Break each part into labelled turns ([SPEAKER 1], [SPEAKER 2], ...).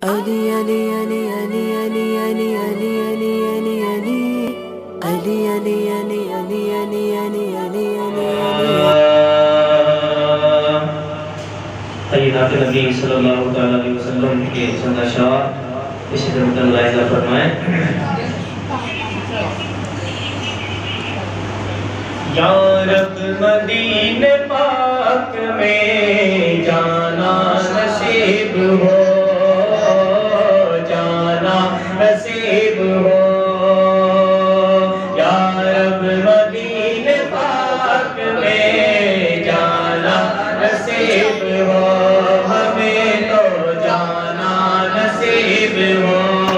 [SPEAKER 1] علی علی علی علی علی علی علی علی علی علی علی علی علی علی علی علی علی
[SPEAKER 2] طیبات نبی صلی اللہ علیہ وسلم کے چند اشعار اس خدمت ملاحظہ فرمائیں۔ یا رب مدینہ پاک میں جانا نصیب ہو، جانا نصیب ہو، یا رب مدینہ پاک میں جانا نصیب ہو، ہمیں تو جانا نصیب ہو۔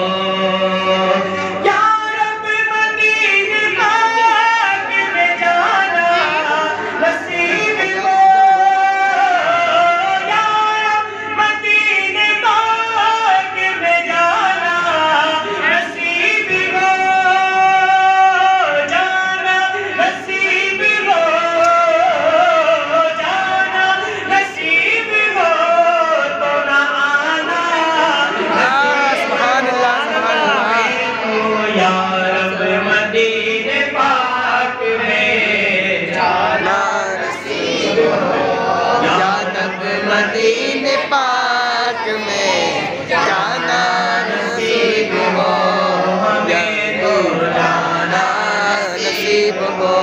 [SPEAKER 3] مدینہ پاک میں جانا نصیب ہو، ہمیں تو جانا نصیب ہو۔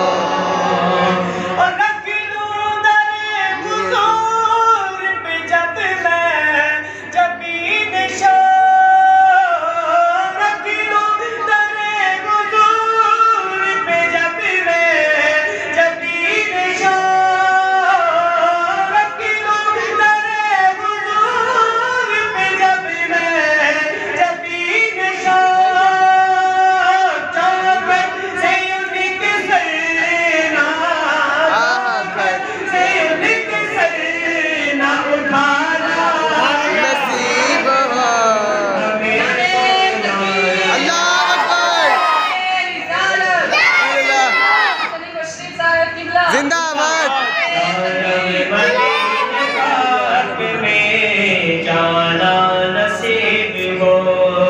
[SPEAKER 3] زندہ آباد۔
[SPEAKER 2] جانا نصیب ہو،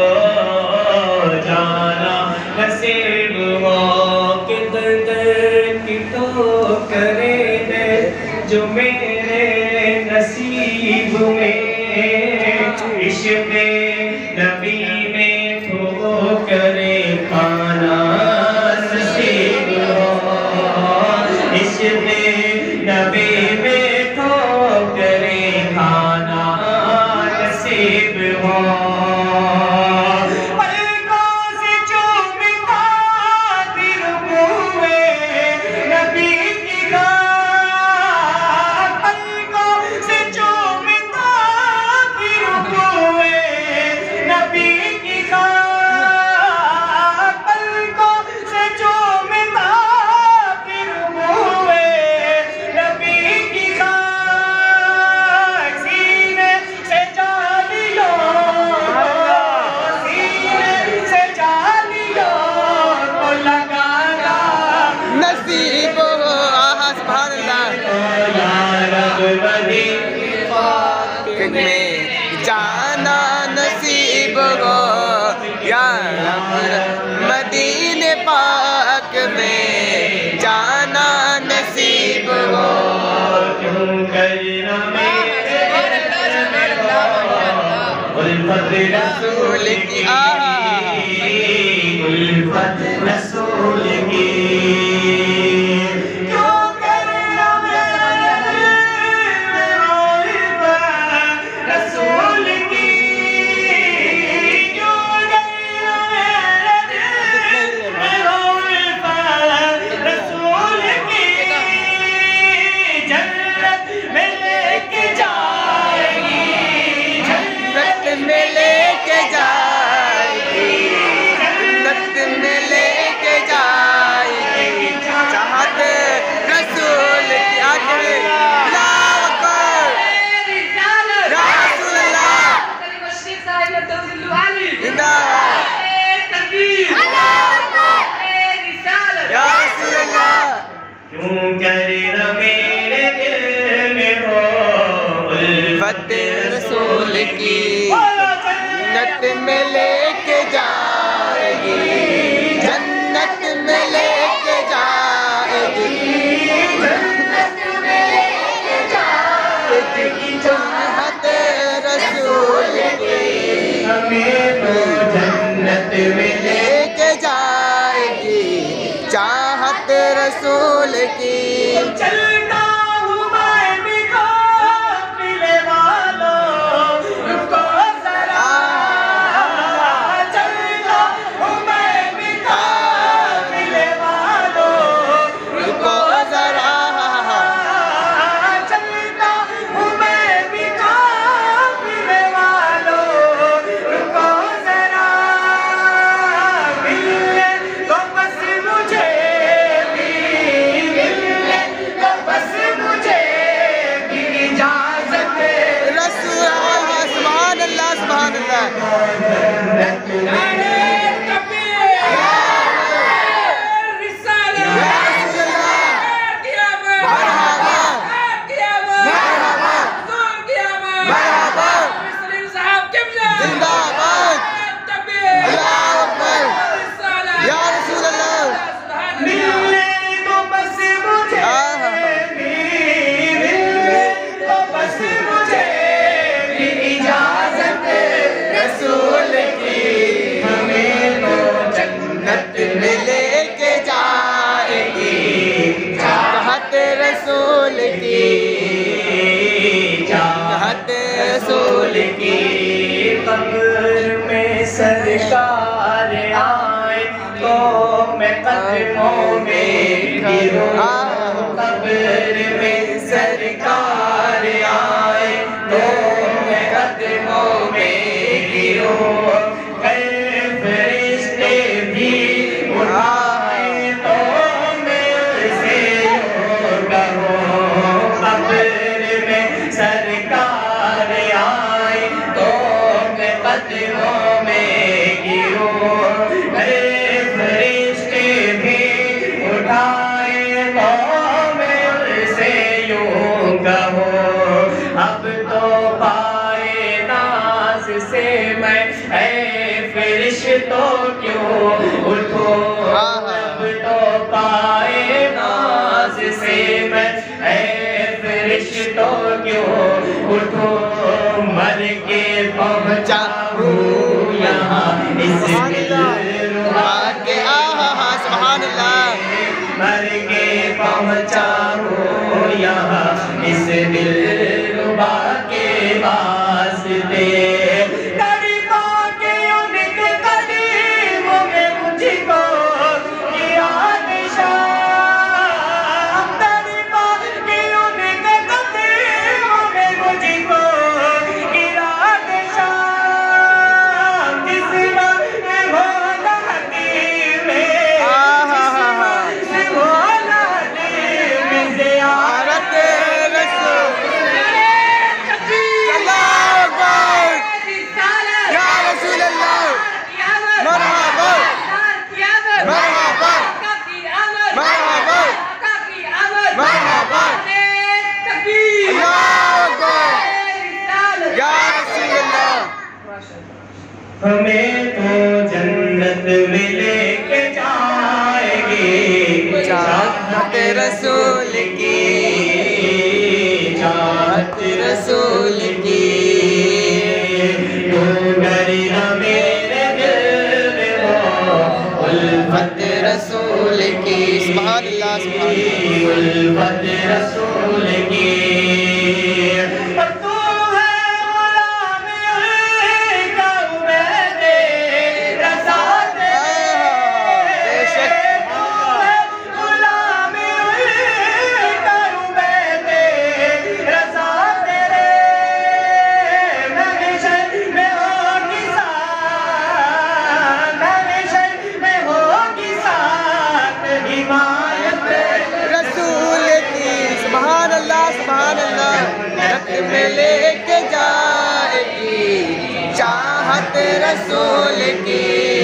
[SPEAKER 2] جانا نصیب ہو، کہ درد کی ٹھوکریں ہیں جو میرے نصیب میں، عشق نبی میں ٹھوکریں کھانا نصیب ہو، عشق نبی میں ٹھوکریں کھانا نصیب ہو۔
[SPEAKER 3] جانا نصیب ہو، یا مدینہ پاک میں جانا نصیب ہو۔
[SPEAKER 2] الفت رسول کی، الفت رسول کی،
[SPEAKER 3] جنت میں لے کے جائے जन्नत में लेके जाएगी, जन्नत में लेके जाएगी, जन्नत में लेके जाएगी, चाहत रसूल की हमें तो जन्नत में लेके जाएगी, चाहत रसूल की। चलता हूँ मैं भी काफिले वालों, रुको जरा, चलता हूँ मैं भी काफिले वालों, रुको जरा, चलता हूँ मैं भी काफिले वालों, रुको जरा, मिलने तो बस मुझे रसूल की, चाहत रसूल की। कब्र में सरकार आए तो मैं कदमों में गिरूं, कब्र में सरकार आए तो मैं कदमों में गिरूं, फरिश्ते भी उठाए तो मैं उसे सरकार आए तो मैं कदमों में गिरूं, फरिश्ते भी उठाए तो मैं उनसे यूं कहूं, अब तो पाए नाज से मैं ऐ फरिश्तों क्यों उठूं, अब तो पाए नाज से मैं ऐ फरिश्तों क्यों उठो, मर के पहुँचा हूँ यहाँ इस दिलरुबा के, सुभान अल्लाह, मर के पहुँचा हूँ यहाँ इस दिलरुबा के वास्ते, गरीबा के उनके कदमों में मुझको किया निशान, गरीबा के उनके कदमों में मुझको किया निशान, जिस्म में हो लहदी में, जिस्म में हो लहदी में ज़ियारत रसूल, या रसूल अल्लाह, मरहबा मरहबा मरहबा मरहबा, या रसूल अल्लाह। हमें तो जन्नत में लेके जाएगी, चाहत रसूल की, चाहत रसूल की। डरना मेरे दिल में हो उल्फत रसूल की, सुभान अल्लाह, सुभान अल्लाह, उल्फत रसूल की। में लेके जाएगी, चाहत रसूल की,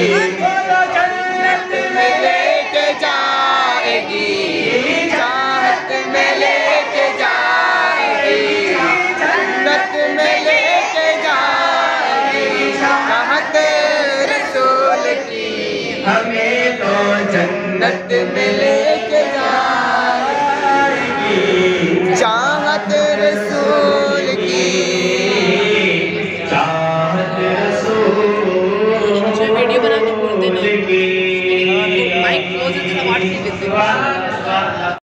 [SPEAKER 3] जन्नत में लेके जाएगी, चाहत में लेके जाएगी, जन्नत में लेके जाएगी। جنت